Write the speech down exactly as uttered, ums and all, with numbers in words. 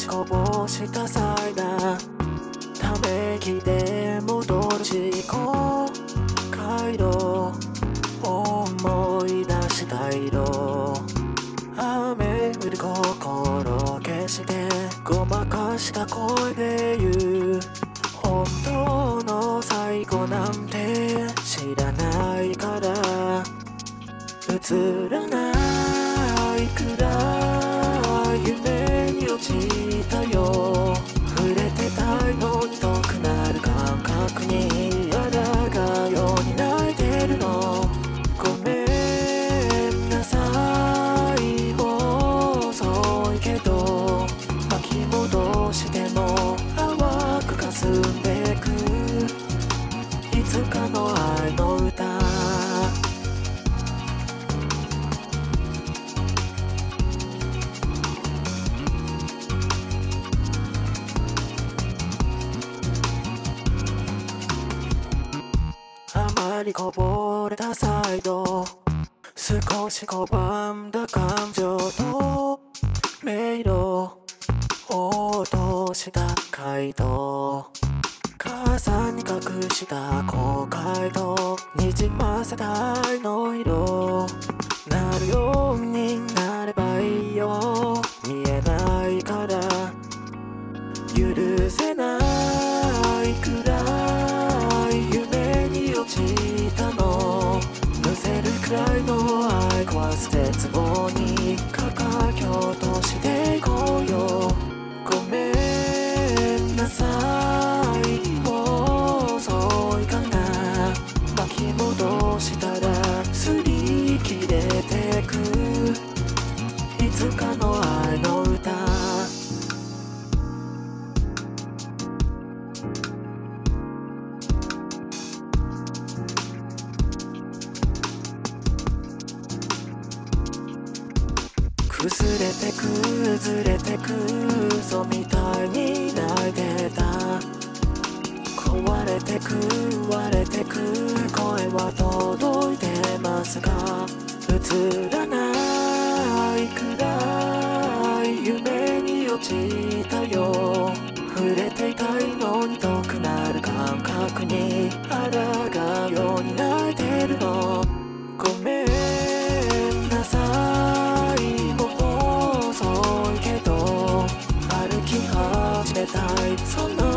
こぼしたサイダーため息で戻る思考回路思い出した色雨降る心消してごまかした声で言う本当の最後なんて知らないから映らないくらい夢に落ちたよ触れてたいのに遠くなる感覚に抗うように泣いてるのごめんなさいもう遅いけど巻き戻しても淡く霞んでくいつかの愛の歌あまりこぼれたサイド少し拒んだ感情と迷路落とした回答傘に隠した後悔とにじませた愛の色なるようになればいいよ見えないから許せないくらい夢に落ちたのむせるくらいの愛壊す絶望にかかき落としていこうよごめんなさいもう遅いかな巻き戻したら擦り切れてくいつかの愛の歌崩れてく崩れてく嘘みたいに泣いてた壊れてく割れてく声は届いてますが映らないくらい夢に落ちたよ触れていたいのに遠くなる感覚に抗うように泣いてるのごめんなさいもう遅いけど歩き始めたいそんな